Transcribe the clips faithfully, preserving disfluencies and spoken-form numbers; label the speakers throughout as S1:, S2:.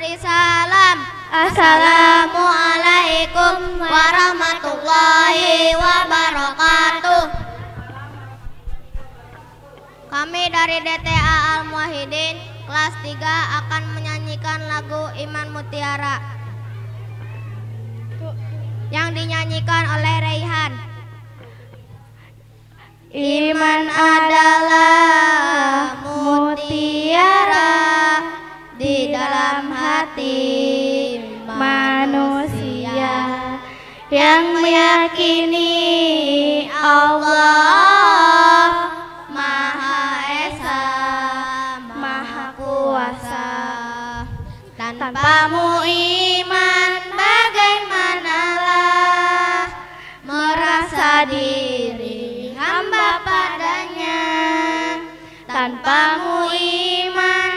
S1: Beri salam. Assalamualaikum warahmatullahi wabarakatuh. Kami dari D T A Al Muwahhidin kelas tiga akan menyanyikan lagu Iman Mutiara yang dinyanyikan oleh Raihan. Iman adalah mutiara di dalam hati manusia yang meyakini Allah Maha Esa, Maha Kuasa. Tanpamu iman bagaimanalah merasa diri hamba padanya. Tanpamu iman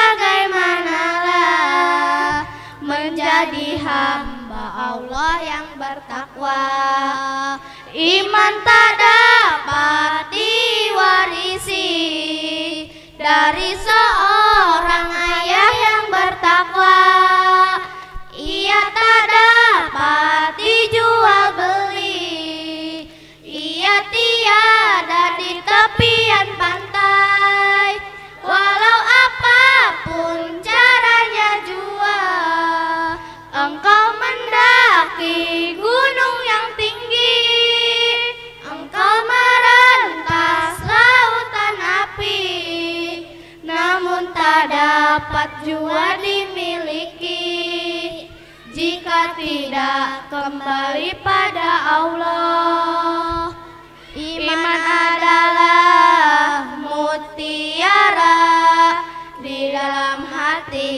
S1: bagaimanalah menjadi hamba Allah yang bertakwa. Iman tak dapat diwarisi dari seorang ayah yang bertakwa. Ia tak dapat dijual beli, ia tiada di tepian pantai. Walau apapun caranya jua, engkau mendaki gunung yang tinggi, engkau merentas lautan api, namun tak dapat jua dimiliki jika tidak kembali pada Allah. Iman adalah mutiara di dalam hati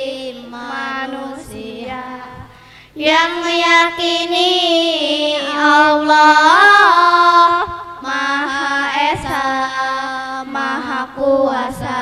S1: manusia yang meyakini Allah Maha Esa, Maha Kuasa.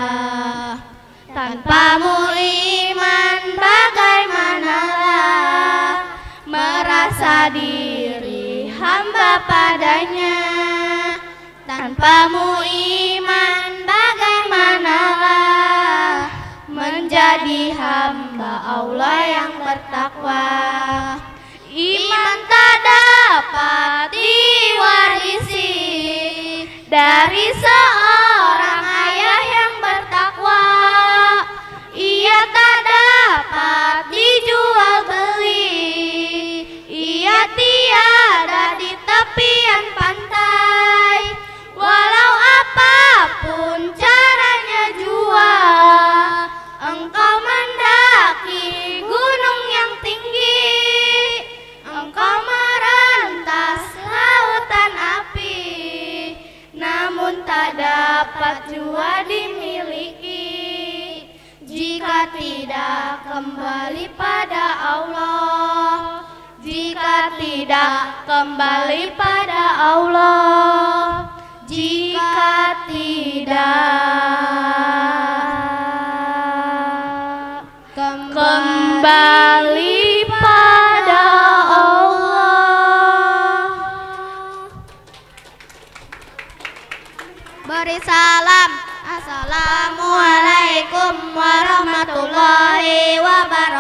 S1: Tanpamu iman bagaimanalah merasa diri hamba padanya. Tanpamu iman bagaimanalah menjadi hamba Allah yang bertakwa. Iman tak dapat diwarisi dari seorang ayah yang bertakwa. Ia tak dapat dijual beli, ia tiada di tepian pantai. Walau apapun caranya jua, engkau mendaki gunung yang tinggi, engkau merentas lautan api, namun tak dapat jua dimiliki jika tidak kembali pada Allah. Jika tidak kembali pada Allah, jika tidak kembali pada Allah. Beri salam. Assalamualaikum warahmatullahi wabarakatuh.